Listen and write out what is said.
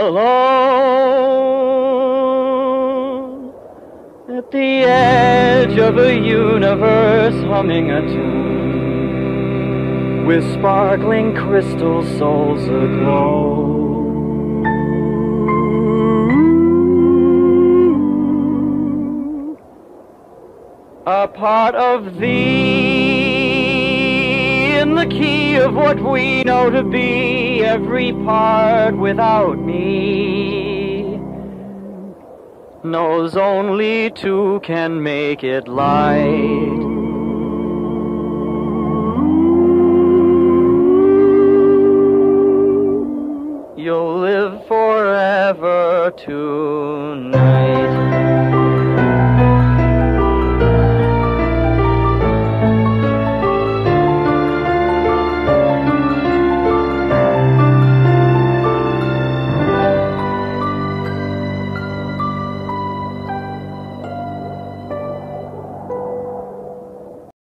alone at the edge of a universe, humming a tune with sparkling crystal souls aglow. A part of thee in the key of what we know to be every part without me knows only two can make it light. You'll live forever tonight.